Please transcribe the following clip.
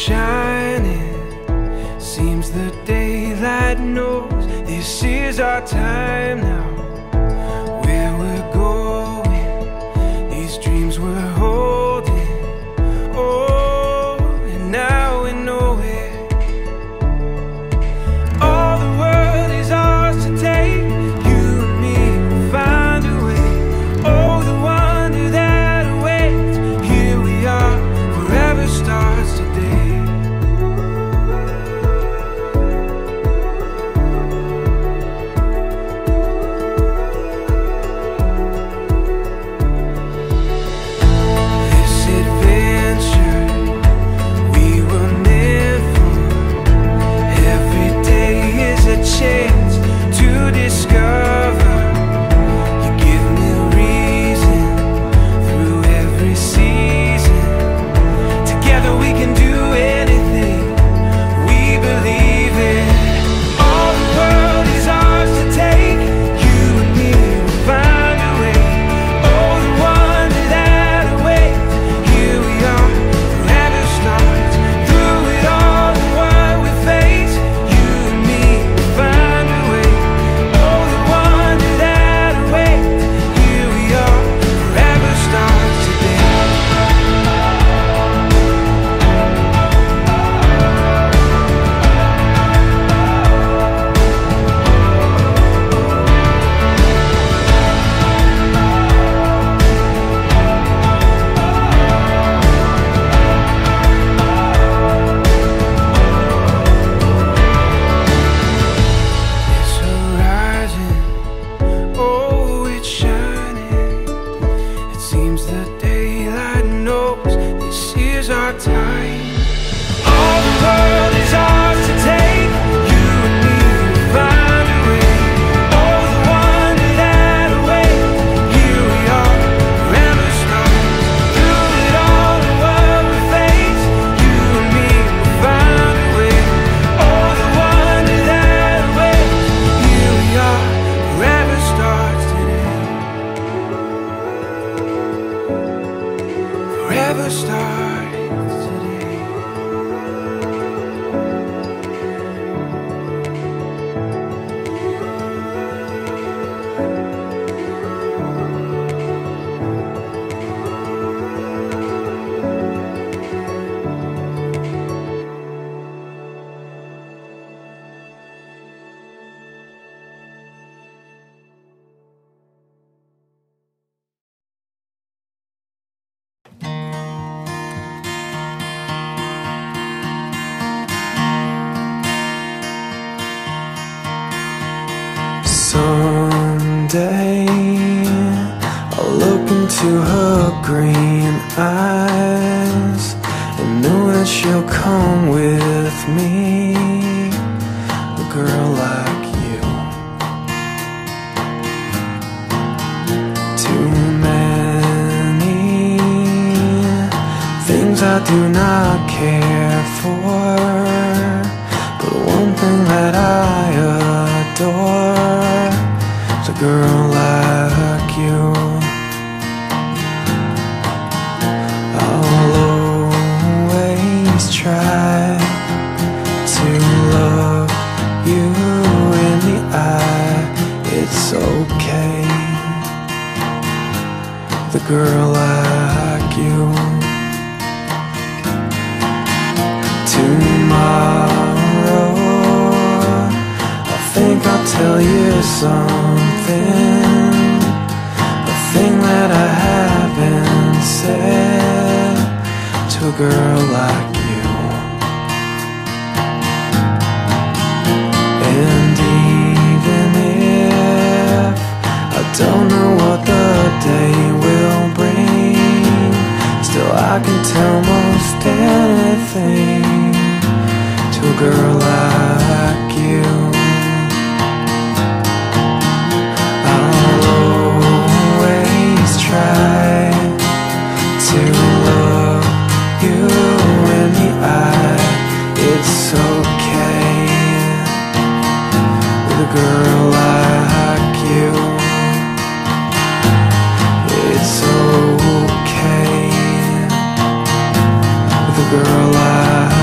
shining. Seems the daylight knows this is our time now. Where we're going, these dreams we're holding. Oh, and now we know it. All the world is ours to take. You and me will find a way. Oh, the wonder that awaits. Here we are, forever starts today. Chance to discover. You give me reason through every season. Together we can do anything we believe in. All the world is ours to take. You and me will find a way. Oh, the wonder that awaits. Here we are, forever starts. Through it all and what we face, you and me find a way. Oh, the wonder that awaits. Here we are, forever starts today. This horizon, oh, it's shining. It seems the daylight knows this is our time. All the world is ours to take. You and me will find a way. Oh, the wonder that awaits. Here we are, forever starts. Through it all and what we face, you and me will find a way. Oh, the wonder that awaits. Here we are, forever starts today. Forever starts today. Someday I'll look into her green eyes and know that she'll come with me. A girl like you. Too many things I do not care for, but one thing that I adore is a girl like you. I'll always try to love you in the eye. It's okay with a girl like you. Tomorrow I think I'll tell you something, a thing that I haven't said to a girl like you. And even if I don't know what the day will bring, still I can tell most anything to a girl like you. I'll always try to love you in the eye. It's okay with a girl like you. It's okay with a girl like